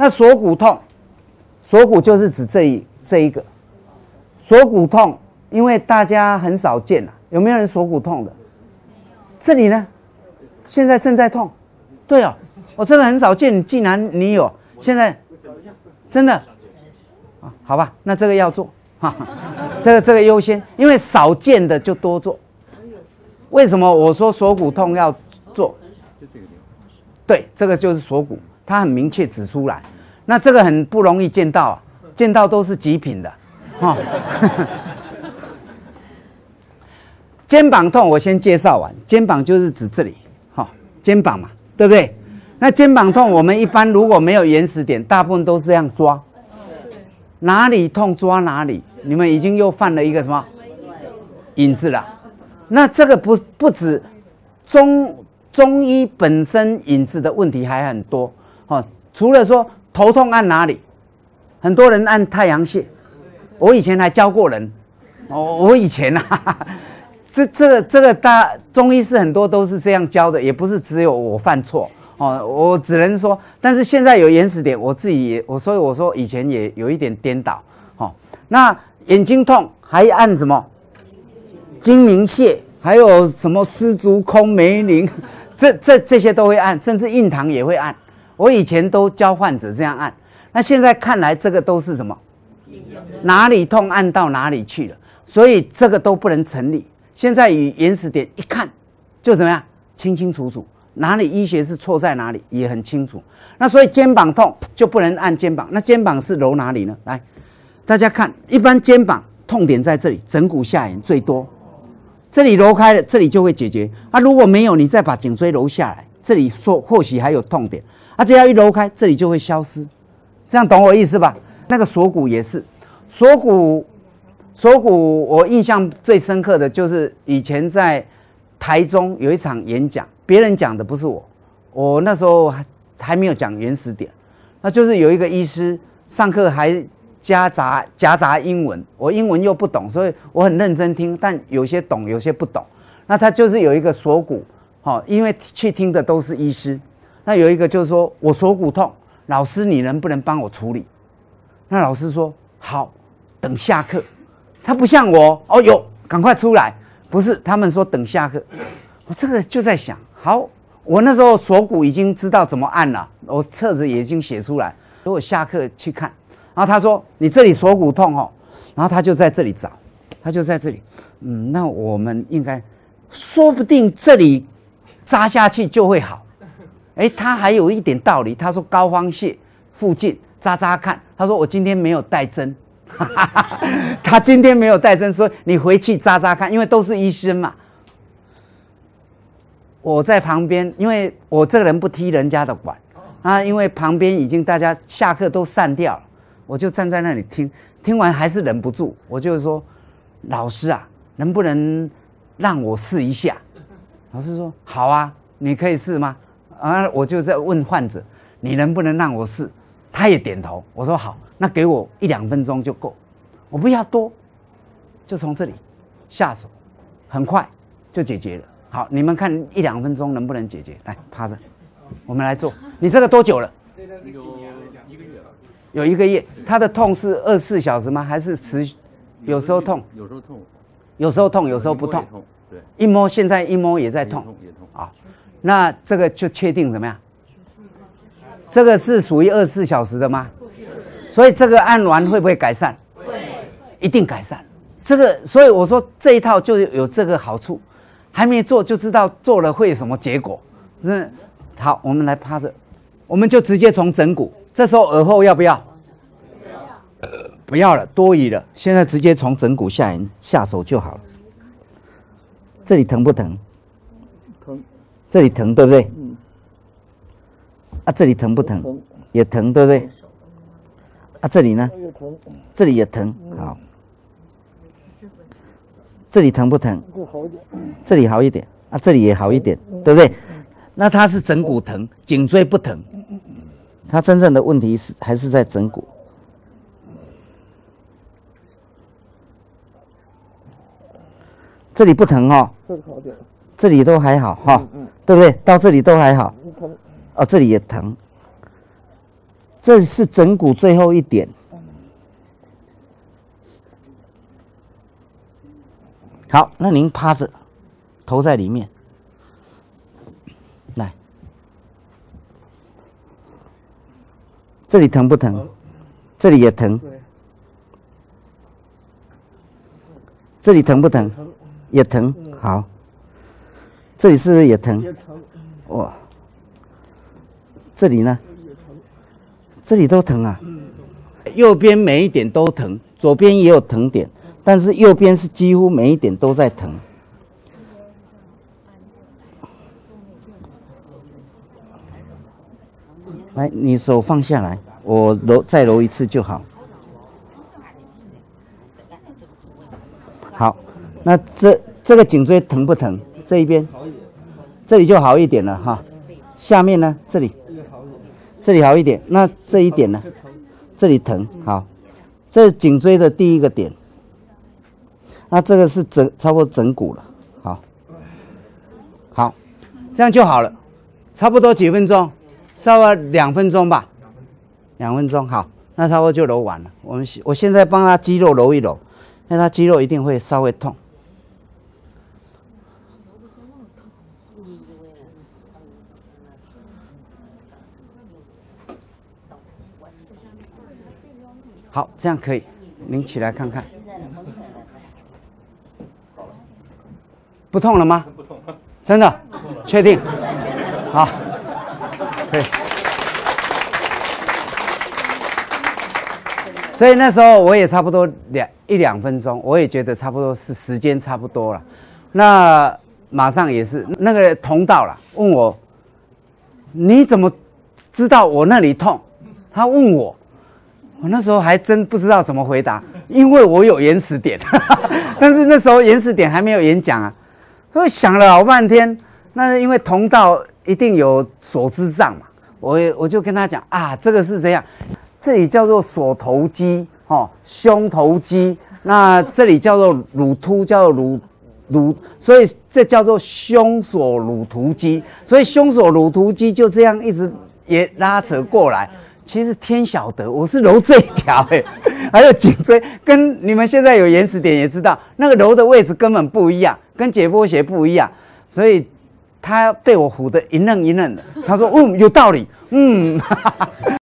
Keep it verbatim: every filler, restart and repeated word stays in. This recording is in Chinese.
那锁骨痛，锁骨就是指这一这一个锁骨痛，因为大家很少见了，有没有人锁骨痛的？这里呢，现在正在痛。对哦，我真的很少见，竟然你有，现在真的啊？好吧，那这个要做，哈，这个这个优先，因为少见的就多做。为什么我说锁骨痛要做？对，这个就是锁骨，它很明确指出来。那这个很不容易见到啊，见到都是极品的，哈。肩膀痛，我先介绍完。肩膀就是指这里，哈，肩膀嘛，对不对？那肩膀痛，我们一般如果没有原始点，大部分都是这样抓，哪里痛抓哪里。你们已经又犯了一个什么影子了？那这个不不止中中医本身影子的问题还很多哦。除了说头痛按哪里，很多人按太阳穴。我以前还教过人，哦，我以前啊。这这个这个大中医师很多都是这样教的，也不是只有我犯错哦。我只能说，但是现在有原始点，我自己也我所以我说以前也有一点颠倒哦。那眼睛痛还按什么？睛明穴，还有什么丝竹空梅林，这这这些都会按，甚至印堂也会按。我以前都教患者这样按，那现在看来这个都是什么？哪里痛按到哪里去了，所以这个都不能成立。现在以原始点一看就怎么样，清清楚楚，哪里医学是错在哪里也很清楚。那所以肩膀痛就不能按肩膀，那肩膀是揉哪里呢？来，大家看，一般肩膀痛点在这里，枕骨下缘最多，这里揉开了，这里就会解决。啊，如果没有，你再把颈椎揉下来，这里说或许还有痛点，啊，只要一揉开，这里就会消失。这样懂我意思吧？那个锁骨也是，锁骨。锁骨，我印象最深刻的就是以前在台中有一场演讲，别人讲的不是我，我那时候还还没有讲原始点，那就是有一个医师上课还夹杂夹杂英文，我英文又不懂，所以我很认真听，但有些懂，有些不懂。那他就是有一个锁骨，哦，因为去听的都是医师，那有一个就是说我锁骨痛，老师你能不能帮我处理？那老师说好，等下课。他不像我哦，有赶快出来，不是他们说等下课，我这个就在想，好，我那时候锁骨已经知道怎么按了，我册子也已经写出来，所以我下课去看，然后他说你这里锁骨痛哦，然后他就在这里找，他就在这里，嗯，那我们应该说不定这里扎下去就会好，哎，他还有一点道理，他说膏肓穴附近扎扎看，他说我今天没有带针。他今天没有带针，说你回去扎扎看，因为都是医生嘛。我在旁边，因为我这个人不踢人家的管啊，因为旁边已经大家下课都散掉了，我就站在那里听，听完还是忍不住，我就说：“老师啊，能不能让我试一下？”老师说：“好啊，你可以试吗？”啊，我就在问患者：“你能不能让我试？”他也点头，我说好，那给我一两分钟就够，我不要多，就从这里下手，很快就解决了。好，你们看一两分钟能不能解决？来，趴着，我们来做。你这个多久了？ 有一个月了。 有一个月。他的痛是二十四小时吗？还是持续？有时候痛， 有时候痛， 有时候痛，有时候不痛。 对， 一摸现在一摸也在痛， 也痛啊。那这个就确定怎么样？这个是属于二十四小时的吗？所以这个按完会不会改善？ 会， 一定改善。这个，所以我说这一套就有这个好处，还没做就知道做了会有什么结果。是，好，我们来趴着，我们就直接从枕骨。这时候耳后要不要？ 不要， 呃，不要了，多余了。现在直接从枕骨下缘下手就好了。这里疼不疼？ 疼。 这里疼，对不对？ 嗯。 啊，这里疼不疼？疼也疼，对不对？啊，这里呢？ 也疼。 这里也疼，好。这里疼不疼？ 这好一点。 这里好一点，啊，这里也好一点，对不对？那它是枕骨疼，颈椎不疼。它真正的问题是还是在枕骨。这里不疼哦。 这里好点。 这里都还好哈、哦， 嗯嗯， 对不对？到这里都还好。 疼。 哦，这里也疼。 这是枕骨最后一点。好，那您趴着，头在里面，来，这里疼不疼？这里也疼。这里疼不疼？也疼。好，这里是不是也疼？哇，这里呢？这里都疼啊。右边每一点都疼，左边也有疼点，但是右边是几乎每一点都在疼。来，你手放下来，我揉再揉一次就好。好，那这这个颈椎疼不疼？这一边，这里就好一点了哈。下面呢？这里，这里好一点。那这一点呢？这里疼。好，这是颈椎的第一个点。那这个是整差不多整骨了。好，好，这样就好了。差不多几分钟？稍微两分钟吧。两分钟，好，那差不多就揉完了。我们我现在帮他肌肉揉一揉。那他肌肉一定会稍微痛。好，这样可以。您起来看看。不痛了吗？不痛了。真的？确定？好，可以。所以那时候我也差不多两一两分钟，我也觉得差不多是时间差不多了。那马上也是那个同道了，问我你怎么知道我那里痛？他问我，我那时候还真不知道怎么回答，因为我有原始点，但是那时候原始点还没有演讲啊。我想了老半天，那因为同道一定有所知障嘛，我我就跟他讲啊，这个是这样。这里叫做锁头肌，哦，胸头肌。那这里叫做乳突，叫做乳乳，所以这叫做胸锁乳突肌。所以胸锁乳突肌就这样一直也拉扯过来。其实天晓得，我是揉这一条哎，还有颈椎，跟你们现在有延迟点也知道，那个揉的位置根本不一样，跟解剖学不一样。所以他被我唬得一愣一愣的。他说：“嗯，有道理。”嗯。